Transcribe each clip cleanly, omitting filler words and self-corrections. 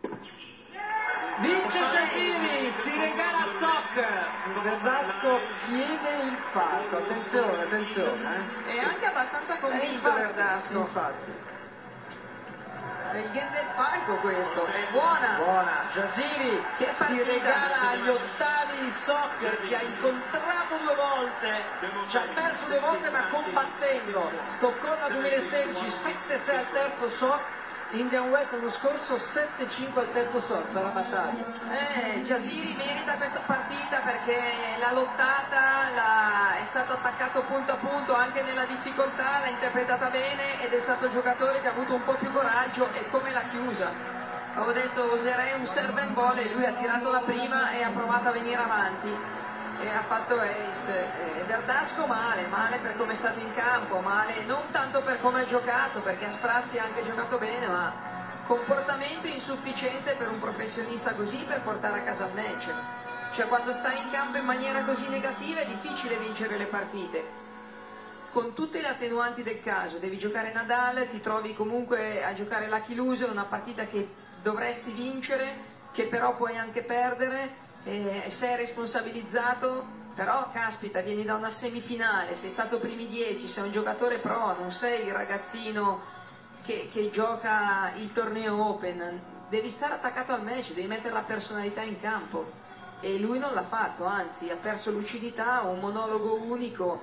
Vince Giasiri, si regala Soc. Verdasco chiede il falco, attenzione, attenzione. È anche abbastanza convinto Verdasco. Infatti. È il game del falco questo, è buona. Buona, Giasiri Che Si partita. regala agli ottavi Soc, che ha incontrato 2 volte, ci ha perso 2 volte ma combattendo. Stoccolma 2016, 7-6 al terzo Soc. Indian West l'anno scorso 7-5 al terzo Soc, sarà battaglia. Giasiri merita questa partita perché l'ha lottata, è stato attaccato punto a punto anche nella difficoltà, l'ha interpretata bene ed è stato il giocatore che ha avuto un po' più coraggio e come l'ha chiusa. Avevo detto oserei un serve and volley e lui ha tirato la prima e ha provato a venire avanti e ha fatto ace. Verdasco male per come è stato in campo, male non tanto per come ha giocato, perché a sprazzi ha anche giocato bene, ma comportamento insufficiente per un professionista così per portare a casa il match. Cioè quando stai in campo in maniera così negativa è difficile vincere le partite. Con tutte le attenuanti del caso, devi giocare Nadal, ti trovi comunque a giocare Lucky Loser, una partita che dovresti vincere, che però puoi anche perdere. Sei responsabilizzato, però caspita, vieni da una semifinale, sei stato primi 10, sei un giocatore pro, non sei il ragazzino che gioca il torneo open, devi stare attaccato al match, devi mettere la personalità in campo e lui non l'ha fatto, anzi ha perso lucidità, un monologo unico.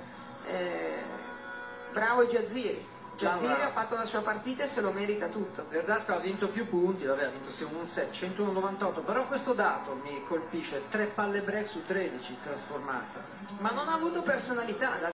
Bravo Giasiri. Giasiri ha fatto la sua partita e se lo merita tutto. Verdasco ha vinto più punti, vabbè, ha vinto un set 101-98, però questo dato mi colpisce, 3 palle break su 13 trasformata. Ma non ha avuto personalità.